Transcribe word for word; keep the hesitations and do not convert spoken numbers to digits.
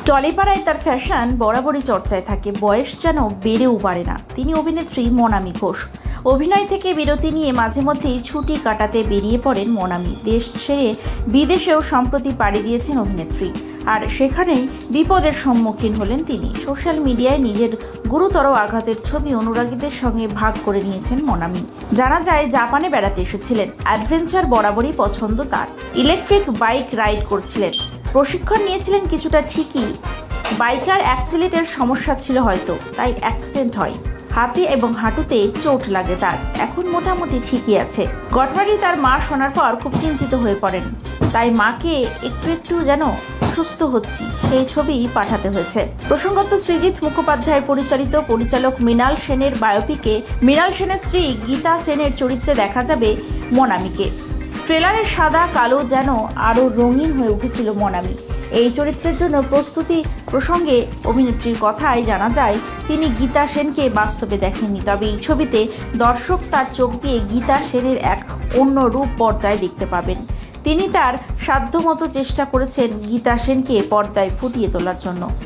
টলিপাড়ায় তার ফ্যাশন বরাবরই চর্চায় থাকে, বয়স যেন বেড়েও পারে না। তিনি অভিনেত্রী মনামি ঘোষ। অভিনয় থেকে বিরতি নিয়ে মাঝে মধ্যেই ছুটি কাটাতে বেরিয়ে পড়েন মনামি। দেশ ছেড়ে বিদেশেও সম্প্রতি পাড়ি দিয়েছেন অভিনেত্রী, আর সেখানেই বিপদের সম্মুখীন হলেন তিনি। সোশ্যাল মিডিয়ায় নিজের গুরুতর আঘাতের ছবি অনুরাগীদের সঙ্গে ভাগ করে নিয়েছেন মনামি। জানা যায় জাপানে বেড়াতে এসেছিলেন। অ্যাডভেঞ্চার বরাবরই পছন্দ তার। ইলেকট্রিক বাইক রাইড করছিলেন, প্রশিক্ষণ নিয়েছিলেন কিছুটা ঠিকই। বাইকার অ্যাক্সিলেটের সমস্যা ছিল হয়তো, তাই অ্যাক্সিডেন্ট হয়। হাতে এবং হাঁটুতে চোট লাগে তার। এখন মোটামুটি ঠিকই আছে। ঘটনাটি তার মা শোনার পর খুব চিন্তিত হয়ে পড়েন, তাই মাকে একটু একটু যেন সুস্থ হচ্ছি সেই ছবি পাঠাতে হয়েছে। প্রসঙ্গত, সৃজিত মুখোপাধ্যায়ের পরিচালিত পরিচালক মৃণাল সেনের বায়োপিকে মৃণাল সেনের স্ত্রী গীতা সেনের চরিত্রে দেখা যাবে মনামিকে। ট্রেলারের সাদা কালো যেন আরও রঙিন হয়ে উঠেছিল মনামি। এই চরিত্রের জন্য প্রস্তুতি প্রসঙ্গে অভিনেত্রীর কথায় জানা যায়, তিনি গীতা সেনকে বাস্তবে দেখেননি, তবে এই ছবিতে দর্শক তার চোখ দিয়ে গীতা সেনের এক অন্য রূপ পর্দায় দেখতে পাবেন। তিনি তার সাধ্যমতো চেষ্টা করেছেন গীতা সেনকে পর্দায় ফুটিয়ে তোলার জন্য।